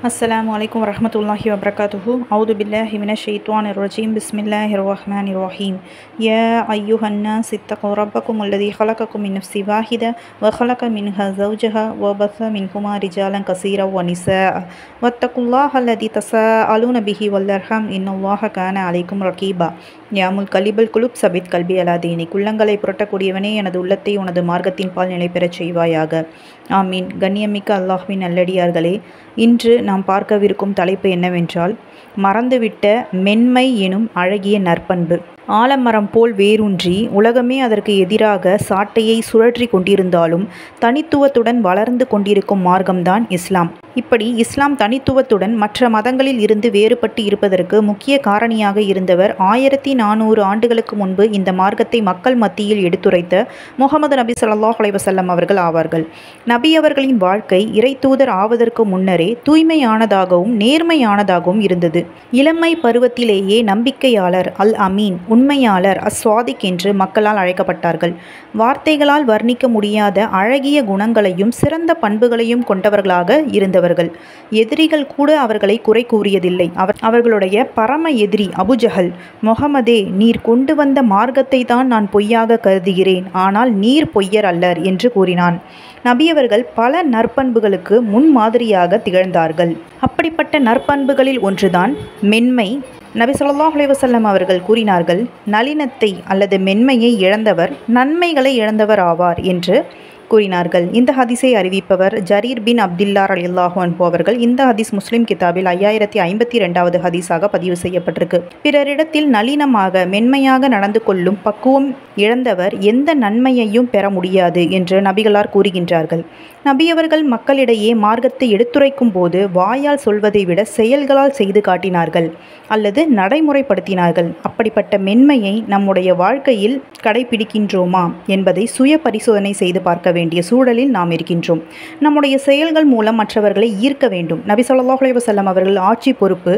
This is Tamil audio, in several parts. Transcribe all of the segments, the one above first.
அஸ்ஸலாமு அலைக்கும் வரஹ்மத்துல்லாஹி வபரகாத்துஹு. அவுது பில்லாஹி மினஷ் ஷைத்வானிர் ரஜீம். பிஸ்மில்லாஹிர் ரஹ்மானிர் ரஹீம். யா அய்யுஹன் நாஸ் இத்தகு ரப்பக்கும் அல்லதி ஹலகக்கும் மின் நஃப்ஸின் வாஹித வ ஹலக மின்ஹா ஸௌஜஹா வ பஸ மின்ஹுமா ரிஜாலன் கஸீரா வ நிஸாஅ வத்தகுல்லாஹ அல்லதி தஸாஅலூன பிஹி வல் அர்ஹாம் இன்னல்லாஹ கான அலைக்கும் ரகீபா. யாமுல் கலிபல் குலுப் சபித் கல்பி அலா தீனிக். உள்ளங்களை புரட்டக்கூடியவனே, எனது உள்ளத்தை உனது மார்க்கத்தின் பால் நிலை பெறச் செய்வாயாக. ஆமீன். கண்ணியமிக்க அல்லாஹ்வின் நல்லடியார்களே, இன்று நாம் பார்க்கவிருக்கும் தலைப்பு என்னவென்றால், மறந்துவிட்ட மென்மை எனும் அழகிய நற்பண்பு. ஆலமரம் போல் வேரூன்றி உலகமே அதற்கு எதிராக சாட்டையை சுழற்றி கொண்டிருந்தாலும் தனித்துவத்துடன் வளர்ந்து கொண்டிருக்கும் மார்க்கம்தான் இஸ்லாம். இப்படி இஸ்லாம் தனித்துவத்துடன் மற்ற மதங்களில் இருந்து வேறுபட்டு இருப்பதற்கு முக்கிய காரணியாக இருந்தவர் 1400 ஆண்டுகளுக்கு முன்பு இந்த மார்க்கத்தை மக்கள் மத்தியில் எடுத்துரைத்த முஹம்மது நபி ஸல்லல்லாஹு அலைஹி வஸல்லம் அவர்கள் ஆவார்கள். நபி அவர்களின் வாழ்க்கை இறை தூதர் ஆவதற்கு முன்னரே தூய்மையானதாகவும் நேர்மையானதாகவும் இருந்தது. இளமை பருவத்திலேயே நம்பிக்கையாளர், அல் அமீன், உண்மையாளர், அஸ்வாதிக் என்று மக்களால் அழைக்கப்பட்டார்கள். வார்த்தைகளால் வர்ணிக்க முடியாத அழகிய குணங்களையும் சிறந்த பண்புகளையும் கொண்டவர்களாக இருந்தவர்கள். எதிரிகள் கூட அவர்களை குறை கூறியதில்லை. அவர்களுடைய பரம எதிரி அபுஜஹல், முஹம்மதே, நீர் கொண்டு வந்த மார்க்கத்தை தான் நான் பொய்யாக கருதுகிறேன், ஆனால் நீர் பொய்யர் அல்லர் என்று கூறினான். நபியவர்கள் பல நற்பண்புகளுக்கு முன்மாதிரியாக திகழ்ந்தார்கள். அப்படிப்பட்ட நற்பண்புகளில் ஒன்றுதான் மென்மை. நபி ஸல்லல்லாஹு அலைஹி வஸல்லம் அவர்கள் கூறினார்கள், நளினத்தை அல்லது மென்மையை இழந்தவர் நன்மைகளை இழந்தவர் ஆவார் என்று கூறினார்கள். இந்த ஹதீஸை அறிவிப்பவர் ஜரீர் பின் அப்துல்லா ரலியல்லாஹு அன்ஹு அவர்கள். இந்த ஹதீஸ் முஸ்லிம் கிதாபில் 5052வது ஹதீஸாக பதிவு செய்யப்பட்டிருக்கு. பிறரிடத்தில் நளினமாக மென்மையாக நடந்து கொள்ளும் பக்குவம் இழந்தவர் எந்த நன்மையையும் பெற முடியாது என்று நபிகளார் கூறுகின்றார்கள். நபியவர்கள் மக்களிடையே மார்க்கத்தை எடுத்துரைக்கும் போது வாயால் சொல்வதை விட செயல்களால் செய்து காட்டினார்கள் அல்லது நடைமுறைப்படுத்தினார்கள். அப்படிப்பட்ட மென்மையை நம்முடைய வாழ்க்கையில் கடைபிடிக்கின்றோமா என்பதை சுய பரிசோதனை செய்து பார்க்க வேண்டிய சூழலில் நாம் இருக்கின்றோம். நம்முடைய செயல்கள் மூலம் மற்றவர்களை ஈர்க்க வேண்டும். நபி ஸல்லல்லாஹு அலைஹி வஸல்லம் அவர்கள் ஆட்சி பொறுப்பு,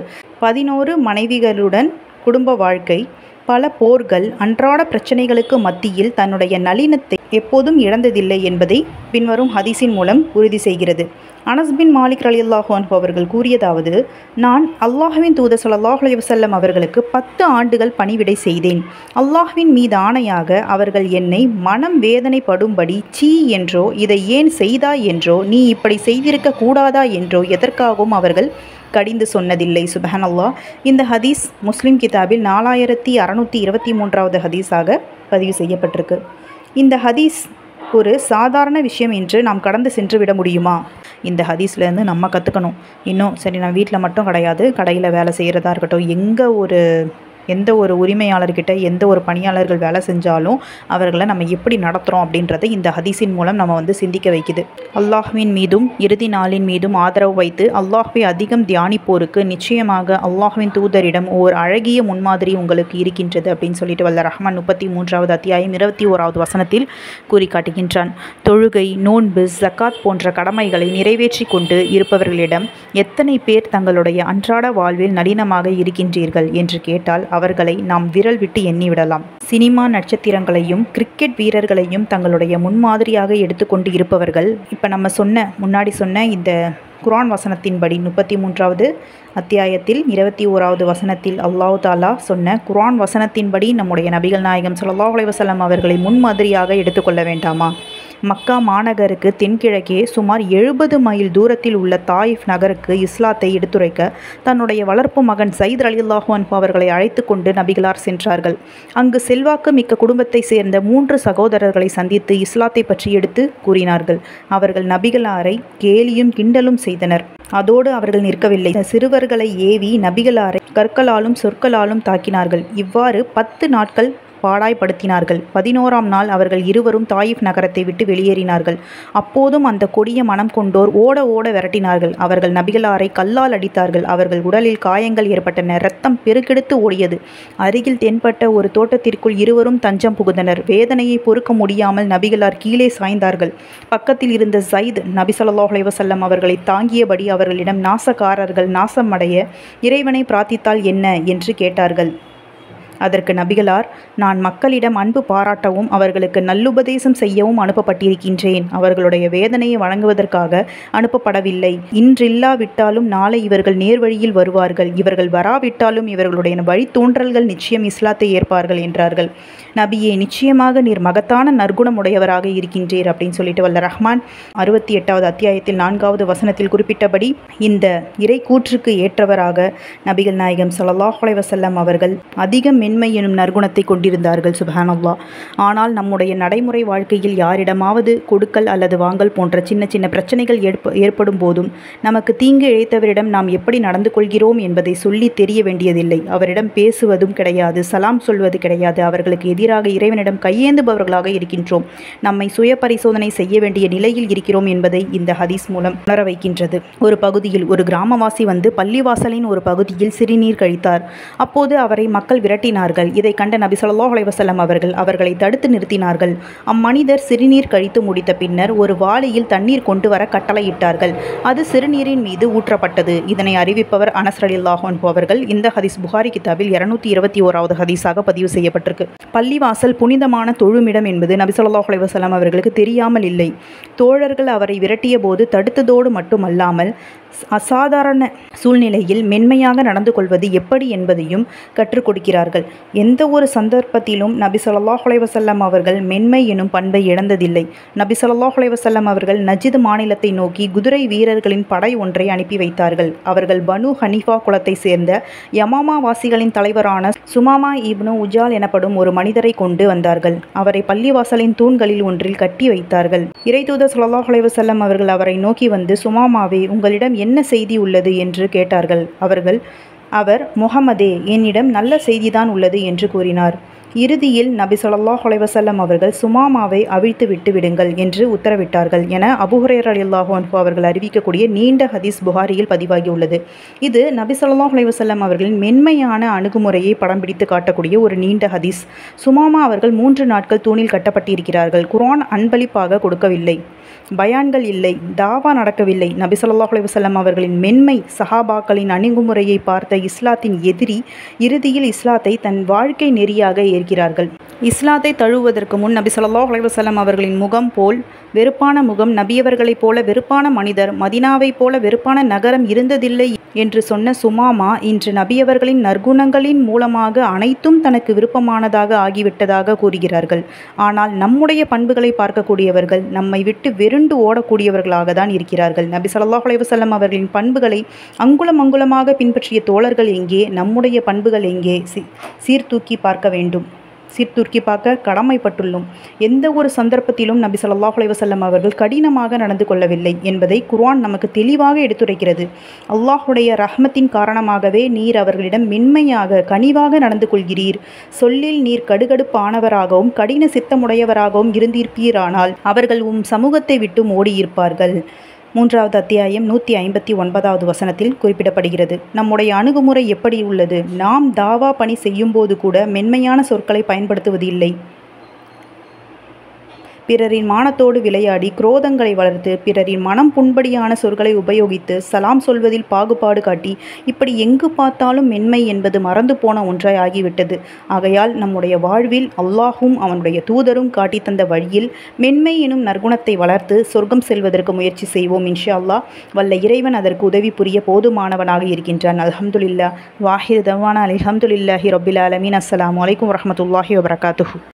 11 மனைவிகளுடன் குடும்ப வாழ்க்கை, பல போர்கள், அன்றாட பிரச்சனைகளுக்கு மத்தியில் தன்னுடைய நளினத்தை எப்போதும் இழந்ததில்லை என்பதை பின்வரும் ஹதீஸின் மூலம் உறுதி செய்கிறது. அனஸ் பின் மாலிக் ரலியல்லாஹு அன்ஹு அவர்கள் கூறியதாவது, நான் அல்லாஹ்வின் தூதர் ஸல்லல்லாஹு அலைஹி வஸல்லம் அவர்களுக்கு 10 ஆண்டுகள் பணிவிடை செய்தேன். அல்லாஹ்வின் மீது ஆணையாக அவர்கள் என்னை மனம் வேதனைப்படும்படி சீ என்றோ, இதை ஏன் செய்தாய் என்றோ, நீ இப்படி செய்திருக்க கூடாதா என்றோ எதற்காகவும் அவர்கள் கடிந்து சொன்னதில்லை. சுப்ஹானல்லாஹ். இந்த ஹதீஸ் முஸ்லிம் கிதாபில் 4623வது ஹதீஸாக பதிவு செய்யப்பட்டிருக்கு. இந்த ஹதீஸ் ஒரு சாதாரண விஷயம் என்று நாம் கடந்து சென்று விட முடியுமா? இந்த ஹதீஸ்லேருந்து நம்ம கற்றுக்கணும். இன்னும் சரி, நான் வீட்டில் மட்டும் கிடையாது, கடையில் வேலை செய்கிறதா இருக்கட்டும், எந்த ஒரு உரிமையாளர்கிட்ட எந்த ஒரு பணியாளர்கள் வேலை செஞ்சாலும் அவர்களை நம்ம எப்படி நடத்துகிறோம் அப்படின்றத இந்த ஹதீஸின் மூலம் நம்ம சிந்திக்க வைக்குது. அல்லாஹ்வின் மீதும் இறுதி நாளின் மீதும் ஆதரவு வைத்து அல்லாஹ்வை அதிகம் தியானிப்போருக்கு நிச்சயமாக அல்லாஹ்வின் தூதரிடம் ஓர் அழகிய முன்மாதிரி உங்களுக்கு இருக்கின்றது அப்படின்னு சொல்லிட்டு வல்ல ரஹ்மான் 33வது அத்தியாயம் 21வது வசனத்தில் கூறி காட்டுகின்றான். தொழுகை, நோன்பு, ஜக்காத் போன்ற கடமைகளை நிறைவேற்றி கொண்டு இருப்பவர்களிடம் எத்தனை பேர் தங்களுடைய அன்றாட வாழ்வில் நளினமாக இருக்கின்றீர்கள் என்று கேட்டால் அவர்களை நாம் விரல் விட்டு எண்ணிவிடலாம். சினிமா நட்சத்திரங்களையும் கிரிக்கெட் வீரர்களையும் தங்களுடைய முன்மாதிரியாக எடுத்துக்கொண்டு இருப்பவர்கள், இப்போ நம்ம முன்னாடி சொன்ன இந்த குர்ஆன் வசனத்தின்படி 33வது அத்தியாயத்தில் 21வது வசனத்தில் அல்லாஹ் தாலா சொன்ன குர்ஆன் வசனத்தின்படி நம்முடைய நபிகள் நாயகம் ஸல்லல்லாஹு அலைஹி வஸல்லம் அவர்களை முன்மாதிரியாக எடுத்துக்கொள்ள வேண்டாமா? மக்கா மாநகருக்கு தென்கிழக்கே சுமார் 70 மைல் தூரத்தில் உள்ள தாயிஃப் நகருக்கு இஸ்லாத்தை எடுத்துரைக்க தன்னுடைய வளர்ப்பு மகன் ஸைத் ரலியல்லாஹு அன்ஹு அவர்களை அழைத்து கொண்டு நபிகளார் சென்றார்கள். அங்கு செல்வாக்கு மிக்க குடும்பத்தை சேர்ந்த 3 சகோதரர்களை சந்தித்து இஸ்லாத்தை பற்றி எடுத்து கூறினார்கள். அவர்கள் நபிகளாரை கேலியும் கிண்டலும் செய்தனர். அதோடு அவர்கள் நிற்கவில்லை. சிறுவர்களை ஏவி நபிகளாரை கற்களாலும் சொற்களாலும் தாக்கினார்கள். இவ்வாறு 10 நாட்கள் பாடாய்படுத்தினார்கள். 11ஆம் நாள் அவர்கள் இருவரும் தாயிஃப் நகரத்தை விட்டு வெளியேறினார்கள். அப்போதும் அந்த கொடிய மனம் கொண்டோர் ஓட ஓட விரட்டினார்கள். அவர்கள் நபிகளாரை கல்லால் அடித்தார்கள். அவர்கள் உடலில் காயங்கள் ஏற்பட்டன. இரத்தம் பெருக்கெடுத்து ஓடியது. அருகில் தென்பட்ட ஒரு தோட்டத்திற்குள் இருவரும் தஞ்சம் புகுந்தனர். வேதனையை பொறுக்க முடியாமல் நபிகளார் கீழே சாய்ந்தார்கள். பக்கத்தில் இருந்த ஸைத் நபி ஸல்லல்லாஹு அலைஹி வஸல்லம் அவர்களை தாங்கியபடி அவர்களிடம், நாசக்காரர்கள் நாசமடைய இறைவனை பிரார்த்தித்தால் என்ன என்று கேட்டார்கள். அதற்கு நபிகளார், நான் மக்களிடம் அன்பு பாராட்டவும் அவர்களுக்கு நல்லுபதேசம் செய்யவும் அனுப்பப்பட்டிருக்கின்றேன். அவர்களுடைய வேதனையை வழங்குவதற்காக அனுப்பப்படவில்லை. இன்றில்லாவிட்டாலும் நாளை இவர்கள் நேர்வழியில் வருவார்கள். இவர்கள் வராவிட்டாலும் இவர்களுடைய வழித்தோன்றல்கள் நிச்சயம் இஸ்லாத்தை ஏற்பார்கள் என்றார்கள். நபியே, நிச்சயமாக நீர் மகத்தான நற்குணமுடையவராக இருக்கின்றீர் அப்படின்னு சொல்லிட்டு வல்ல ரஹ்மான் 68வது அத்தியாயத்தில் 4வது வசனத்தில் குறிப்பிட்டபடி இந்த இறை கூற்றுக்கு ஏற்றவராக நபிகள் நாயகம் ஸல்லல்லாஹு அலைஹி வஸல்லம் அவர்கள் அதிக மென்மை எனும் நற்குணத்தை கொண்டிருந்தார்கள். சுப்ஹானல்லாஹ். ஆனால் நம்முடைய நடைமுறை வாழ்க்கையில் யாரிடமாவது கொடுக்கல் அல்லது வாங்கல் போன்ற சின்ன சின்ன பிரச்சனைகள் ஏற்படும் போதும் நமக்கு தீங்கு இழைத்தவரிடம் நாம் எப்படி நடந்து கொள்கிறோம் என்பதை சொல்லி தெரிய வேண்டியதில்லை. அவரிடம் பேசுவதும் கிடையாது, சலாம் சொல்வது கிடையாது. அவர்களுக்கு எதிராக இறைவனிடம் கையேந்துபவர்களாக இருக்கின்றோம். நம்மை சுய பரிசோதனை செய்ய வேண்டிய நிலையில் இருக்கிறோம் என்பதை இந்த ஹதீஸ் மூலம் உணர வைக்கின்றது. ஒரு பகுதியில் ஒரு கிராமவாசி வந்து பள்ளிவாசலின் ஒரு பகுதியில் சிறுநீர் கழித்தார். அப்போது அவரை மக்கள் விரட்டினார்கள். இதை கண்ட நபி ஸல்லல்லாஹு அலைஹி வஸல்லம் அவர்களை தடுத்து நிறுத்தினார்கள். அம்மனிதர் சிறுநீர் கழித்து முடித்த பின்னர் ஒரு வாளியில் தண்ணீர் கொண்டு வர கட்டளையிட்டார்கள். அது சிறுநீரின் மீது ஊற்றப்பட்டது. இதனை அறிவிப்பவர் அனஸ் ரலியல்லாஹு அன்ஹு அவர்கள். இந்த ஹதீஸ் புகாரி கிதாபில் 221வது ஹதீஸாக பதிவு செய்யப்பட்டிருக்கு. பள்ளிவாசல் புனிதமான தொழுமிடம் என்பது நபி ஸல்லல்லாஹு அலைஹி வஸல்லம் அவர்களுக்கு தெரியாமல் இல்லை. தோழர்கள் அவரை விரட்டிய போது தடுத்ததோடு மட்டுமல்லாமல் அசாதாரண சூழ்நிலையில் மென்மையாக நடந்து கொள்வது எப்படி என்பதையும் கற்றுக் கொடுக்கிறார்கள். எந்த ஒரு சந்தர்ப்பத்திலும் நபி ஸல்லல்லாஹு அலைஹி வஸல்லம் அவர்கள் மென்மை எனும் பண்பை இழந்ததில்லை. நபி ஸல்லல்லாஹு அலைஹி வஸல்லம் அவர்கள் நஜ்த் மாநிலத்தை நோக்கி குதிரை வீரர்களின் படை ஒன்றை அனுப்பி வைத்தார்கள். அவர்கள் பனு ஹனீஃபா குலத்தை சேர்ந்த யமாமா வாசிகளின் தலைவரான சுமாமா இப்னு உஜால் எனப்படும் ஒரு மனிதரை கொண்டு வந்தார்கள். அவரை பள்ளிவாசலின் தூண்களில் ஒன்றில் கட்டி வைத்தார்கள். இறைதூதர் ஸல்லல்லாஹு அலைஹி வஸல்லம் அவர்கள் அவரை நோக்கி வந்து, சுமாமாவே, உங்களிடம் என்ன செய்தி உள்ளது என்று கேட்டார்கள். அவர் முஹம்மதே, என்னிடம் நல்ல செய்திதான் உள்ளது என்று கூறினார். இறுதியில் நபி ஸல்லல்லாஹு அலைஹி வஸல்லம் அவர்கள் சுமாமாவை அவிழ்த்து விட்டு விடுங்கள் என்று உத்தரவிட்டார்கள் என அபூ ஹுரைரா ரலியல்லாஹு அன்ஹு அவர்கள் அறிவிக்கக்கூடிய நீண்ட ஹதீஸ் புகாரியில் பதிவாகியுள்ளது. இது நபி ஸல்லல்லாஹு அலைஹி வஸல்லம் அவர்களின் மென்மையான அணுகுமுறையை படம் பிடித்து காட்டக்கூடிய ஒரு நீண்ட ஹதீஸ். சுமாமா அவர்கள் 3 நாட்கள் தூணில் கட்டப்பட்டிருக்கிறார்கள். குர்ஆன் அன்பளிப்பாக கொடுக்கவில்லை, பயான்கள் இல்லை, தாவா நடக்கவில்லை. நபி ஸல்லல்லாஹு அலைஹி வஸல்லம் அவர்களின் மென்மை, சஹாபாக்களின் அணுகுமுறையை பார்த்த இஸ்லாத்தின் எதிரி இறுதியில் இஸ்லாத்தை தன் வாழ்க்கை நெறியாக ஏற்கிறார்கள். இஸ்லாத்தை தழுவுவதற்கு முன் நபி ஸல்லல்லாஹு அலைஹி வஸல்லம் அவர்களின் முகம் போல் வெறுப்பான முகம், நபியவர்களைப் போல வெறுப்பான மனிதர், மதினாவைப் போல வெறுப்பான நகரம் இருந்ததில்லை என்று சொன்ன சுமாமா இன்று நபியவர்களின் நற்குணங்களின் மூலமாக அனைத்தும் தனக்கு விருப்பமானதாக ஆகிவிட்டதாக கூறுகிறார்கள். ஆனால் நம்முடைய பண்புகளை பார்க்கக்கூடியவர்கள் நம்மை விட்டு வெருண்டு ஓடக்கூடியவர்களாக தான் இருக்கிறார்கள். நபி ஸல்லல்லாஹு அலைஹி வஸல்லம் அவர்களின் பண்புகளை அங்குலம் அங்குலமாக பின்பற்றிய தோழர்கள் எங்கே? நம்முடைய பண்புகள் எங்கே? சீர்தூக்கி பார்க்க வேண்டும், சீர்தூக்கி பார்க்க கடமைப்பட்டுள்ளோம். எந்த ஒரு சந்தர்ப்பத்திலும் நபி ஸல்லல்லாஹு அலைஹி வஸல்லம் அவர்கள் கடினமாக நடந்து கொள்ளவில்லை என்பதை குர்ஆன் நமக்கு தெளிவாக எடுத்துரைக்கிறது. அல்லாஹுடைய ரஹ்மத்தின் காரணமாகவே நீர் அவர்களிடம் மென்மையாக கனிவாக நடந்து கொள்கிறீர். சொல்லில் நீர் கடுகடுப்பானவராகவும் கடின சித்தமுடையவராகவும் இருந்திருப்பீரானால் அவர்கள் சமூகத்தை விட்டு ஓடியிருப்பார்கள். 3வது அத்தியாயம் 159வது வசனத்தில் குறிப்பிடப்படுகிறது. நம்முடைய அணுகுமுறை எப்படி உள்ளது? நாம் தாவா பணி செய்யும்போது கூட மென்மையான சொற்களை பயன்படுத்துவது இல்லை. பிறரின் மானத்தோடு விளையாடி குரோதங்களை வளர்த்து பிறரின் மனம் புண்படியான சொற்களை உபயோகித்து சலாம் சொல்வதில் பாகுபாடு காட்டி இப்படி எங்கு பார்த்தாலும் மென்மை என்பது மறந்து போன ஒன்றாய் ஆகிவிட்டது. ஆகையால் நம்முடைய வாழ்வில் அல்லாஹும் அவனுடைய தூதரும் காட்டி தந்த வழியில் மென்மை எனும் நற்குணத்தை வளர்த்து சொர்க்கம் செல்வதற்கு முயற்சி செய்வோம். இன்ஷா அல்லாஹ் வல்ல இறைவன் அதற்கு உதவி புரிய போதுமானவனாக இருக்கின்றான். அல்ஹம்துலில்லாஹ். வாஹிர் தவானா அல்ஹம்துலில்லாஹி ரப்பில் ஆலமீன். அஸ்ஸலாமு அலைக்கும் வரஹ்மத்துல்லாஹி வபரகாத்துஹு.